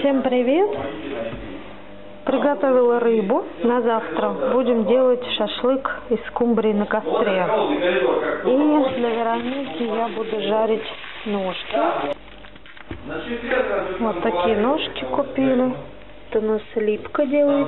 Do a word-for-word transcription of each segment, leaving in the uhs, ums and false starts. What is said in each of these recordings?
Всем привет! Приготовила рыбу на завтра. Будем делать шашлык из скумбрии на костре. И для Вероники я буду жарить ножки. Вот такие ножки купили. Это у нас Липка делает.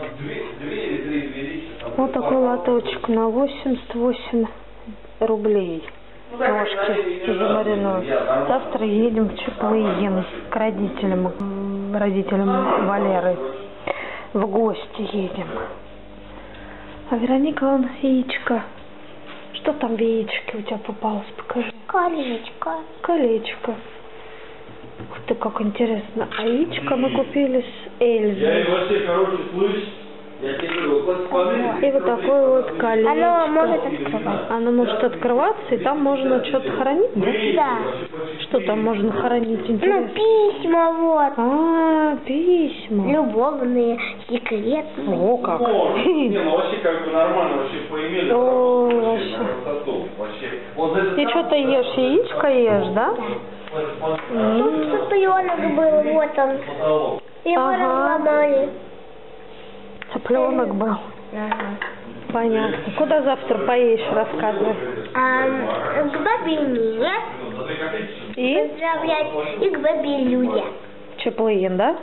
Вот такой лоточек на восемьдесят восемь рублей. Ножки замариную. Завтра едем в Чаплыгин к родителям, родителям Валеры. В гости едем. А Вероника, вон яичко. Что там в яичке у тебя попалось? Покажи. Колечко. Колечко. Ух ты, как интересно. А яичко мы купили с Эльзой. Я вообще, короче, слышь. Я тебе говорю, вот посмотри. И вот такое вот колечко. Оно может открываться. Оно может открываться, и там можно что-то хранить, да? Да. Что там можно хранить, Ну, интересно? письма вот. А, письма. Любовные, секретные. О, как. Не, ну вообще как бы нормально вообще поимели. Ой, вообще. Вообще. Вот это И что ты ешь? Яичко ешь, да? Тут цыпленок был, вот он. Его Ага. разломали. Цыпленок был. Ага. Понятно. Куда завтра поедешь, рассказывай. А, к бабе Нине И поздравлять и к бабе Люде. Чаплыгин, да?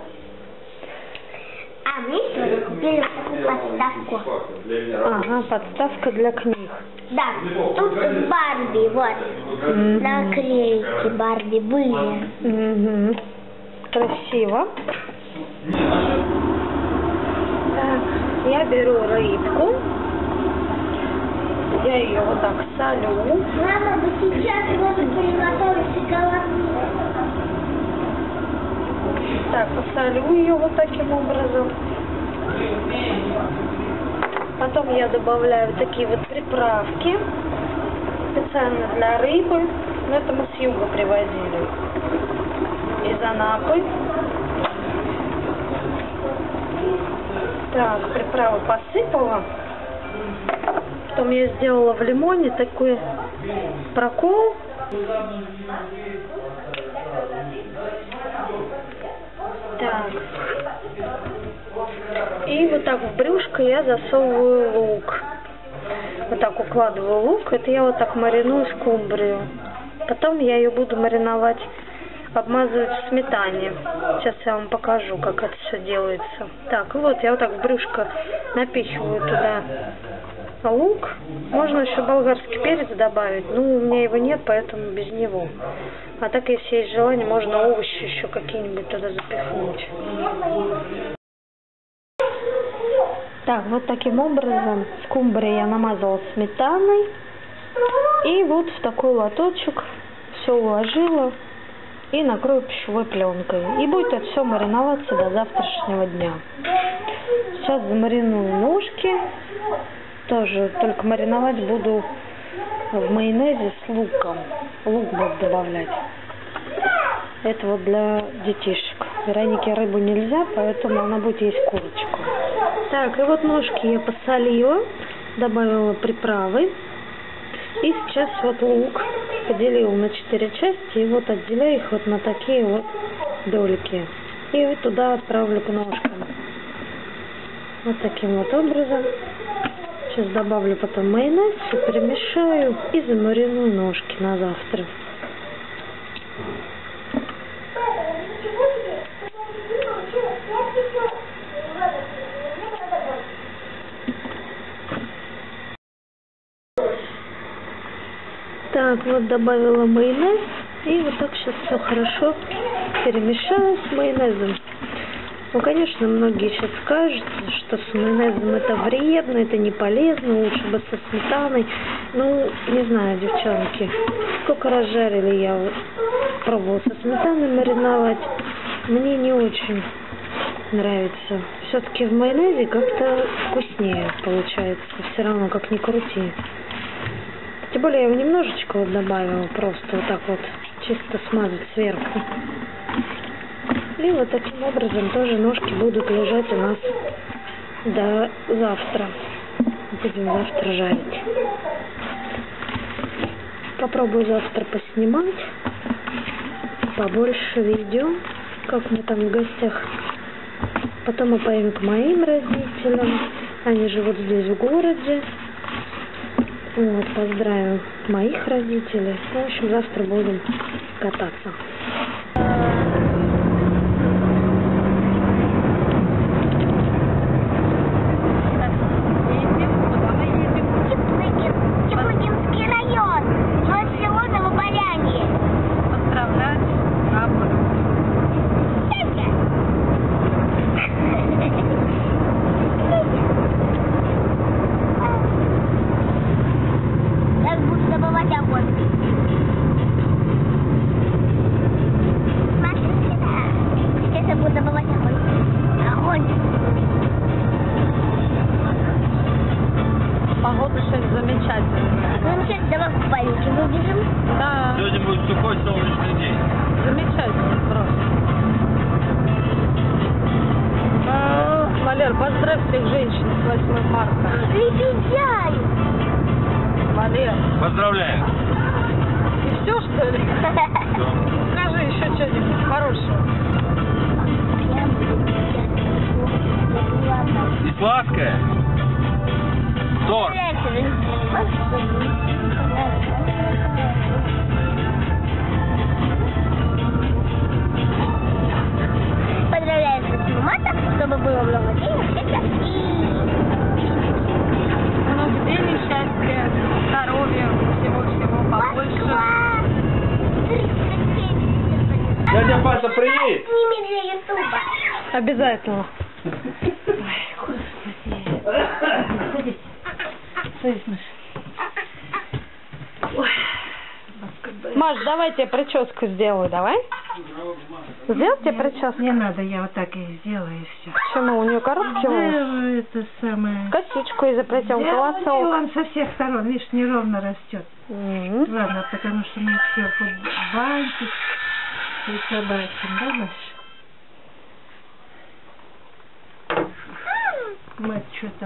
А мы сегодня купили такую подставку. Ага, подставка для книг. Да, тут Барби, вот. Мгм. Наклейки Барби были. Угу. Красиво. Так, я беру рыбку. Я ее вот так солю. Мама бы сейчас может приготовить шоколадный. Так, посолю ее вот таким образом. Потом я добавляю вот такие вот приправки. Специально для рыбы. Но это мы с юга привозили. Из Анапы. Так, приправы посыпала. Потом я сделала в лимоне такой прокол. Так. И вот так в брюшко я засовываю лук. Вот так укладываю лук. Это я вот так мариную скумбрию. Потом я ее буду мариновать, обмазывать в сметане. Сейчас я вам покажу, как это все делается. Так, вот я вот так в брюшко напихиваю туда лук. Можно еще болгарский перец добавить. Ну, у меня его нет, поэтому без него. А так, если есть желание, можно овощи еще какие-нибудь туда запихнуть. Так, вот таким образом скумбрию я намазала сметаной. И вот в такой лоточек все уложила и накрою пищевой пленкой. И будет это все мариноваться до завтрашнего дня. Сейчас замариную ножки. Тоже только мариновать буду в майонезе с луком. Лук буду добавлять. Это вот для детишек. Веронике рыбу нельзя, поэтому она будет есть курочку. Так, и вот ножки я посолила, добавила приправы. И сейчас вот лук поделила на четыре части. И вот отделяю их вот на такие вот дольки. И вот туда отправлю к ножкам. Вот таким вот образом. Сейчас добавлю потом майонез, все перемешаю и замариную ножки на завтра. Так, вот добавила майонез. И вот так сейчас все хорошо перемешаю с майонезом. Ну, конечно, многие сейчас скажут, что с майонезом это вредно, это не полезно, лучше бы со сметаной. Ну, не знаю, девчонки, сколько раз жарили я, вот, пробовала со сметаной мариновать. Мне не очень нравится. Все-таки в майонезе как-то вкуснее получается, все равно, как ни крути. Тем более я его немножечко вот добавила, просто вот так вот, чисто смазать сверху. И вот таким образом тоже ножки будут лежать у нас до завтра. Будем завтра жарить. Попробую завтра поснимать побольше видео, как мы там в гостях Потом мы поедем к моим родителям. Они живут здесь, в городе. Вот, поздравим моих родителей. В общем, завтра будем кататься. Чебургинский район. Вот село Новополянье. Поздравлять папу. Сейчас буду добывать огонь. Смотри сюда. Сейчас я буду добывать огонь. Огонь. Погода сейчас замечательная. Ну, сейчас давай в купальнике выбежим. Да, Сегодня будет сухой солнечный день. замечательно просто. Валер, поздравь всех женщин с восьмым марта. Лебедяй. Валер, Поздравляю. и все, что ли? Скажи еще что-нибудь хорошего. И сладкое. Торт. Поздравляю с восьмым марта, чтобы было много денег, счастья Много денег, счастья, здоровья, всего-всего побольше. и... Дядя Паша, привет! Сними для ютуба. Обязательно. Маш, давай тебе прическу сделаю, давай. Сделай тебе прическу? Не надо, я вот так и сделаю, и все. Почему? У нее короткий волос. Сделаю это самое. Косичку и заплетем Сделаю, колосок. он со всех сторон, видишь, неровно растет. Мгм. Ладно, потому что мы их сверху бантик и собачим, да, Маш? Мать, что там?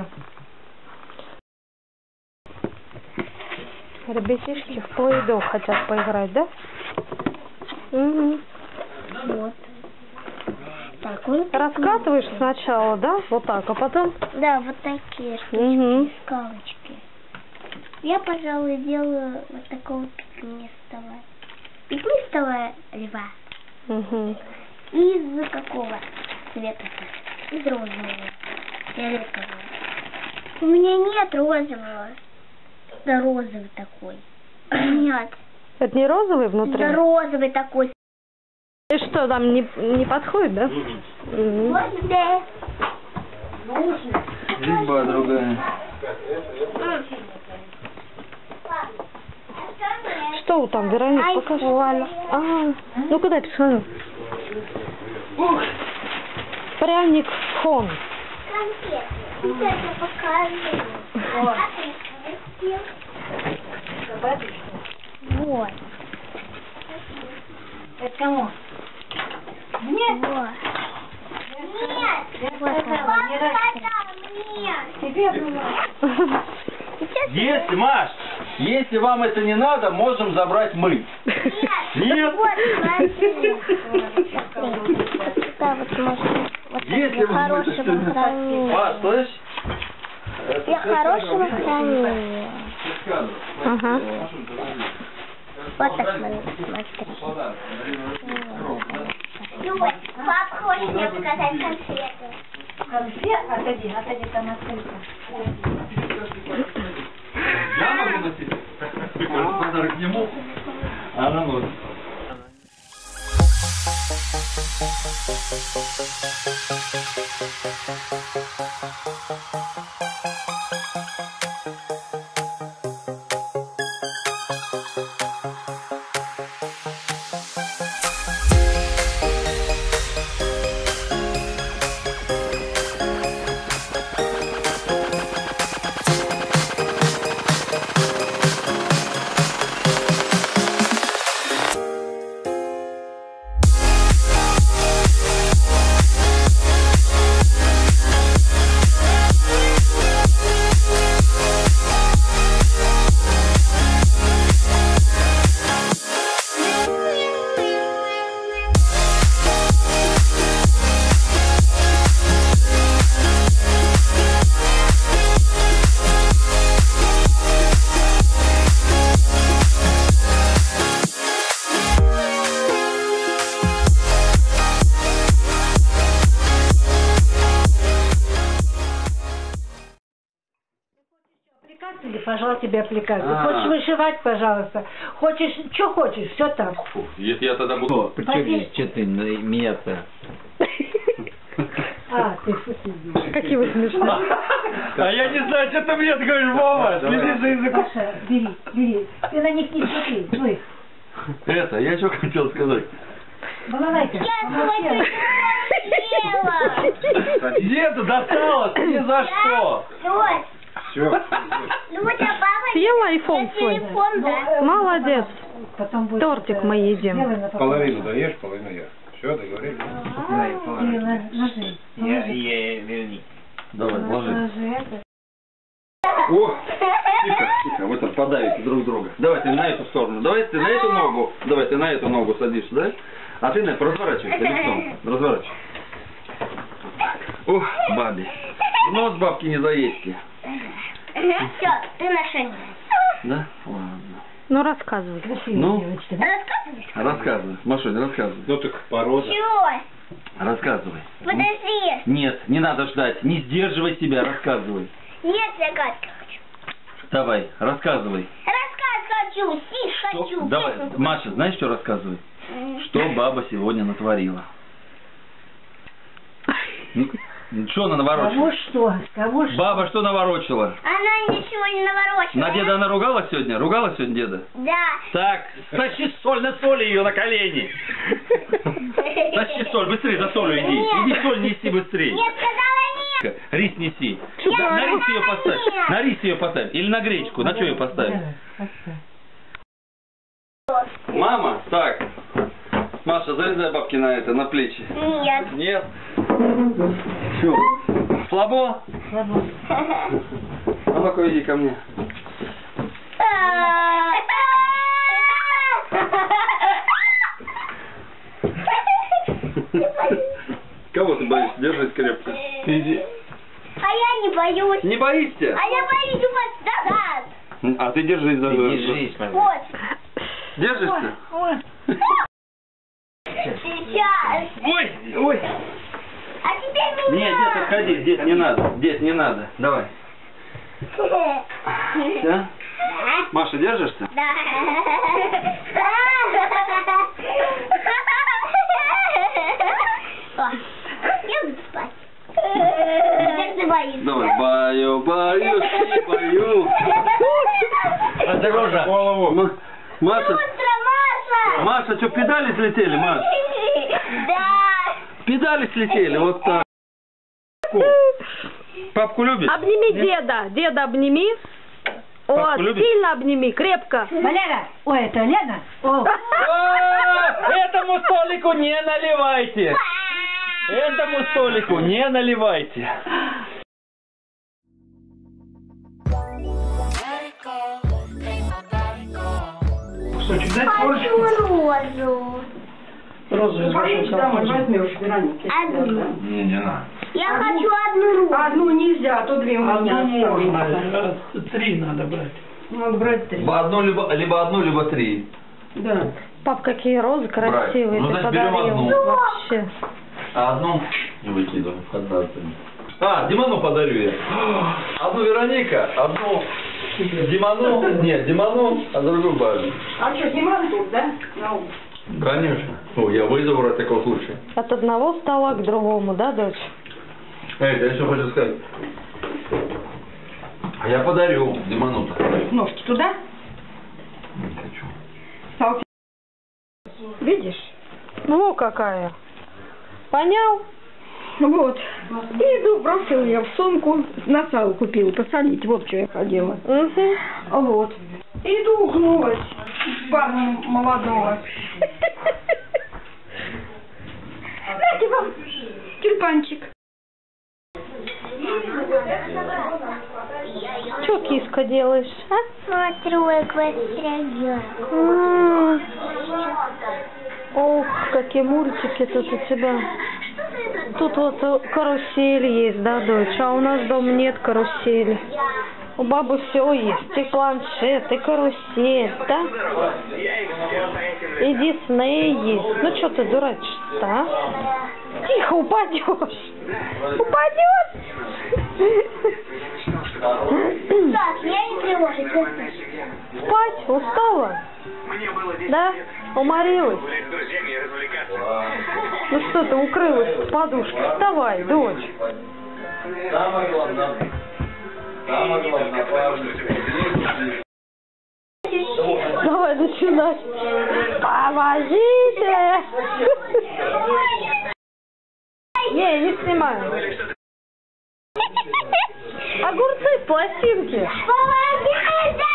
Ребятишки в плей-доh хотят поиграть, да? Угу. Вот. Так, он... Раскатываешь сначала, да? Вот так, а потом... Да, вот такие штучки, Угу. скалочки. Я, пожалуй, делаю вот такого пятнистого. Пятнистого льва. Угу. И из какого цвета? Из розового. Фиолетового. У меня нет розового. Да розовый такой. Нет. Это не розовый внутри? Да розовый такой. И что, там не, не подходит, да? Мгм. Вот да. Резьба другая. Что вы там, Вероника, покажи. А, ну куда я посмотрю? Пряник фон. Конфеты. Сейчас я покажу. Вот. Это кому? Нет. Вот. Нет. Вот она. Нет. Тебе было. Сейчас Если, Маш, если вам это не надо, можем забрать мы. Нет? Вот, смотри. Да, вот можно. Вот Если для вам это хорошего что-то- хранения. Маш, слышь? Для хорошего хранения. Ага. Вот так смотри. Смотри. Пап хочет мне показать конфеты. Конфет? Отойди, отойди, там открыто. Я могу носить? Подарок ему, а она носит. пожала тебе аппликацию. А. Хочешь вышивать, пожалуйста. Хочешь, что хочешь, все там. Фу, я, я тогда буду... Причем здесь что ты на меня-то? А, ты шутишь. Какие вы смешные. А я не знаю, что ты мне говоришь, Вова. Следи за языком. Паша, бери, бери. Ты на них не смотри. Слышь, Это, я что хотел сказать? балалайка. Я помолчи. съела. Деда досталось, ни за что. Лёш, Все. ну у тебя папа... Съела айфон Я свой? телефон, да? Молодец. Потом будет, Тортик э, мы едим. сделай на попу. Половину даешь, половину я. Все, договорились? Дай, ложи, ложи. Я, я, верни. Давай, ложи. Ложи это. О, тихо, тихо, вы там подавите друг друга. Давай ты на эту сторону, давай ты на эту ногу, давай ты на эту ногу садишься, да? А ты на разворачивайся лицом, разворачивайся. Ух, бабе. В нос бабки не заедьте. Все, ты на шее. Да? Ладно. Ну, рассказывай. Красивая Ну? девочка, да? Рассказывай. Рассказывай. Машунь, рассказывай. Ну так порода. Чего? Рассказывай. Подожди. Нет, не надо ждать. Не сдерживай себя, рассказывай. Нет, загадки хочу. Давай, рассказывай. Рассказ хочу, стих Что- хочу. Давай, песню Маша, знаешь, что рассказывай? хочу. Что баба сегодня натворила? Ну, что она Кого наворочила? что? Кого что? Баба что наворочила? Она ничего не наворочила. На деда она ругалась сегодня? Ругалась сегодня деда? Да. Так, тащи соль, на соли ее на колени. Тащи соль, быстрее за солью иди. Нет. Иди соль неси быстрее. Нет, сказала нет. Рис неси. Я Да, на рис ее сказала поставь. нет. На рис ее поставь. Или на гречку. На что ее поставь? Да, поставь. Мама, так. Маша, залезай бабки на это, на плечи. Нет. Нет? Все. Слабо? Слабо. А ну-ка иди ко мне. Кого ты боишься? Держись крепко. Иди. А я не боюсь. Не боишься? А я боюсь упасть назад. А ты держись за... Держись, Вот. Держишься? Ой, Сейчас. Ой, ой. А теперь меня. Нет, нет, отходи. Здесь не надо. Здесь не надо. Давай. Все? Маша, держишься? Да. О, я буду спать. Теперь ты боишься. Давай. Баю, баю, си, баю. Осторожно. Голову. Ма- Маша, Быстро, Маша. Маша, что, педали слетели, Маш? Да. Педали слетели, вот так. Папку любишь? Обними деда. Деда обними. Папку Вот, любишь? сильно обними, крепко. Валера! Ой, это Лена? О, А, этому столику не наливайте. Этому столику не наливайте. Хочу розу. Розу из вашего домой возьмешь, Вероники. Одну. Не, не надо. Я хочу одну розу. Одну нельзя, а то две у меня Одну можно, останутся. а три надо брать. Надо брать три. Либо одну, либо, либо одну, либо три. Да. Пап, какие розы красивые Ну, ты значит, берем подарил. одну. Вообще. А одну не выкидываем. А, Диману подарю я. Одну Вероника, одну Диману. Нет, Диману, а другую бабе. А что, Диман тут, да? Ну, Конечно. О, я вызову ради такого случая. От одного стола к другому, да, дочь? Эй, я еще хочу сказать. А я подарю Диману-то. ножки туда. Не хочу. Салфетки. Видишь? Ну, какая. Понял? Вот. И иду, бросил я в сумку. На сало купила, посолить. Вот что я ходила. Угу. Вот. Иду, угнулась. Парня молодого. Знаете вам, тюльпанчик. Что, киска, делаешь, а? Смотрю, как востряги. М. Ох, какие мультики тут у тебя. Тут вот э, карусель есть, да, дочь? А у нас дома нет карусели. У бабы все есть. И планшет, и карусель, да? И Дисней есть. Ну что ты дурачишься, а? Тихо, упадешь. Упадешь. Так, я не тревожусь. Спать? Устала? Да? Уморилась? Ну что ты укрылась в подушке? Вставай, дочь. Самое главное. Самое главное. Давай начинать. Помогите! Не, не снимаю. Огурцы в пластинке. Помогите!